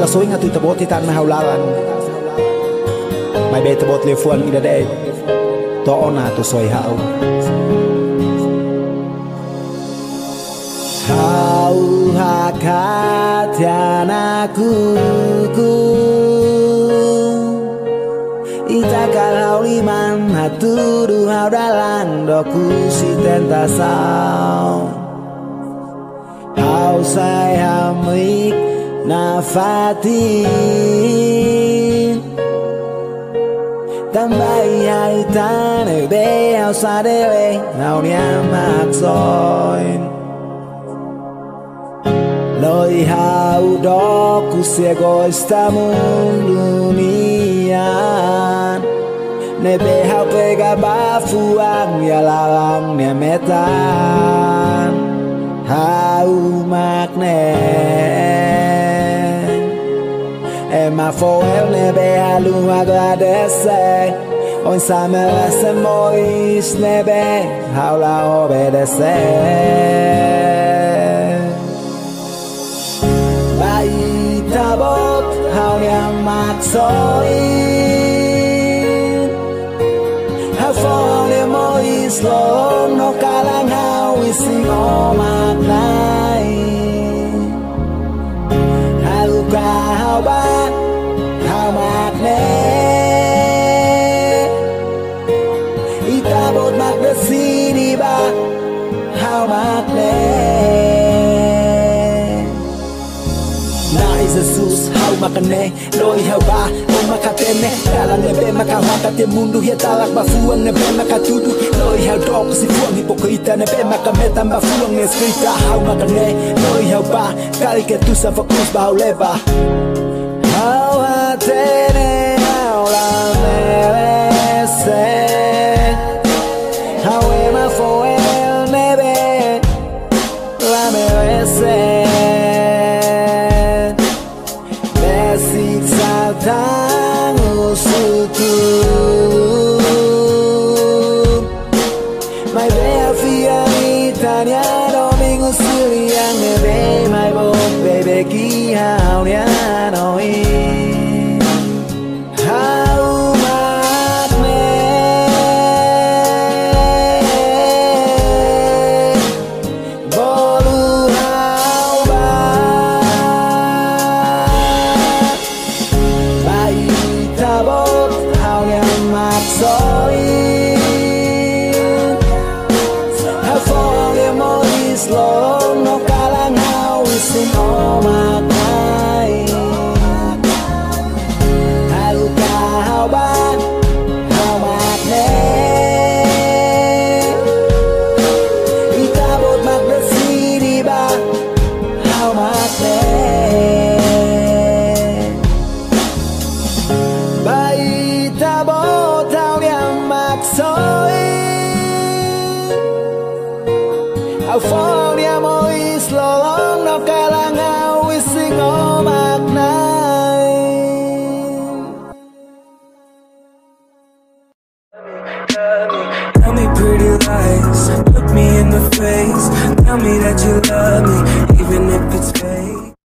soi nga tu tabot titan mahaulan mai be tabot le fuan ida de to ona tu soi hau hau hakatianaku itakal hau liman haturu hau dalang doku si tentasau hau sai hamik nafatin tambai haitan be hau sadele hau niamak soin loi hau doku si egoista dunia nebe hau pega bafuang ya lalang nia metan hau makne ema foel nebe halu agradecer hoy se merece mois nebe hau la obedecer bayi tabot hau yang maksoin hau fole mois long no kalang hau ising o maknai hau ka hau ba hau makne itabot makne sini ba hau makne Jesus hau makane loi hau ba o makatene dalam nebe makawaka te mundu hia talak bafuang nebe makatudu loi hau dok si fuang hipokrita nebe makameta bafuang escrita hau makane loi hau ba kali que tu sa fokus ba leva hau hatene hau la merece hau ema foel nebe la merece Tang usuku